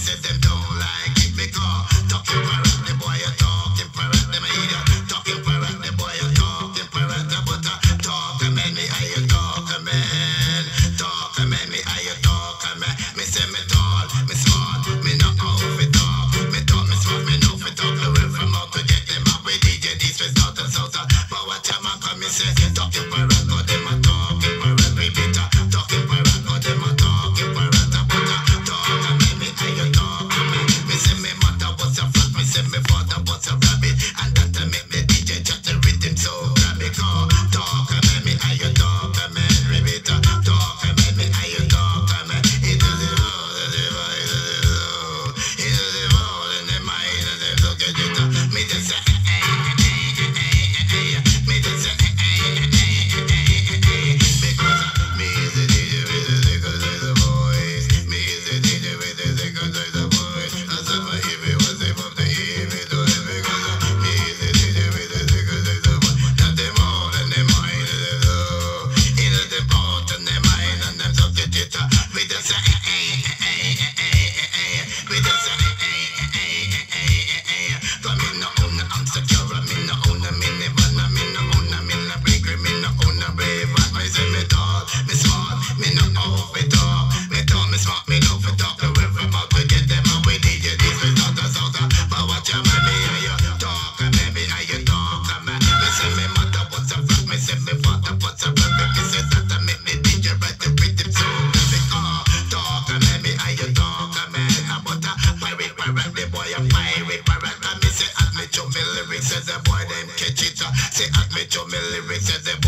said them don't like it because talking parrot, the boy you talking parrot, them idiot. Talking parrot, the boy you talking parrot, but talk a man, me how you talk a man. Talk a man, me how you talk a man. Me say me tall, me smart, me not know fi talk. Me talk, me smart, me know fi talk. The way from out to get them up with DJ East West North and South. But what time I come, me say talking parrot, go them a talking parrot, repeat talking parrot, go them a talking parrot, but talk a man, me how you talk a man. Me say me mother was a flat, me say me father was a rabbit, and that make me DJ chat the rhythm so grab it. Talk a man, me how you talk a man, repeat talk a man, me how you talk a man. It is the road, it is the road in the mind, and they look at it. Me just say, me just say, because me is the DJ with the because of the voice. Me is the DJ with the because of the voice. As if I even was able to even do it because me is the DJ with the because of the voice. Not them all and them mind and them low. Either them out and them mind and them subject it. We just say, we just say, cause me no own, I'm secure, me no own, me never, me no own, me no break, me no own, brave. I say me tall, me smart, me no off it all. Me tall, me smart, me no fit talk. The way from out to get them away, DJ, this is not a south. But watch your man, me how you talk, baby, how you talk, man. Me say me mother was a flat, me say me father was a rabbit. Me say that I make me DJ right the rhythm so perfect. Talk, baby, how you talk, man. But pirate, pirate, the boy a pirate, pirate. And me say admit your lyrics, says the boy them catch it. Say admit your lyrics, says the boy